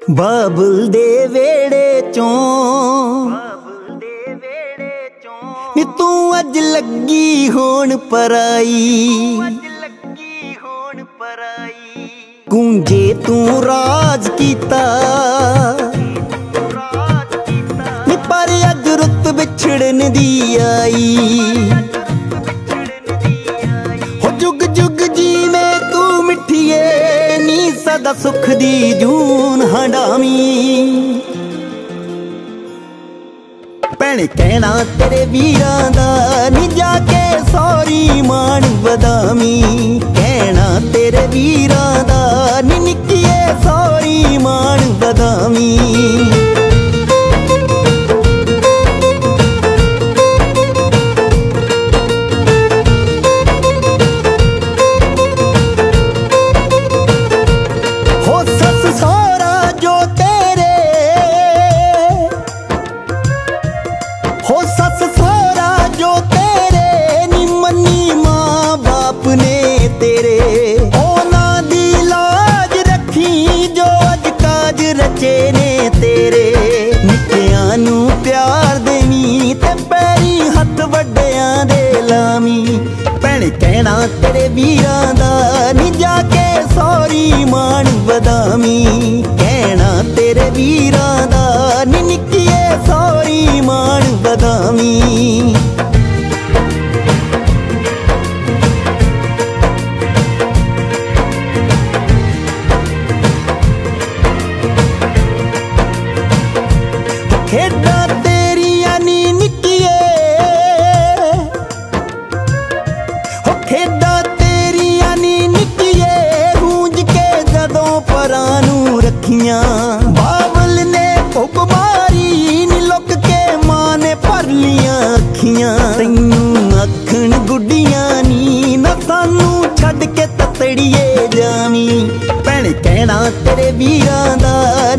बाबुल दे वेड़े चों नी तू अज लगी होण पराई, गूंजे तू राज कीता नी पर अज रुत बिछड़न दी आई। हो जुग जुग जीवे तू मिठिए नी सदा सुख दी जून हंडावी। भैण कहना तेरे वीरां दा नी जाके सौरी मान वधावी। कहना तेरे वीरां दा नी निक्किए सौरी मान वधावी। ने तेरे निक्कियां नू प्यार देवी ते पैरी हथ वड्डियां दे लावी। भैण कहना तेरे वीरां दा नी जाके सौरी मान वधावी। कहना तेरे वीरां दा नी निक्किए सौरी मान वधावी। खेडा तेरिया नी निक्किए हो खेडा तेरिया नी निक्किए गूंज के जदों परां नू रखियां। बाबल ने भुक मारी नी लुक के मां ने भर लियां अखियां। तैनू आखण गुड्डियां नी ना सानू छड्ड के ततड़िए जावी। भैण कहना तेरे वीरां दा